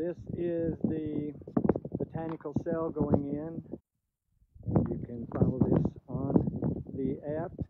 This is the botanical cell going in, and you can follow this on the app.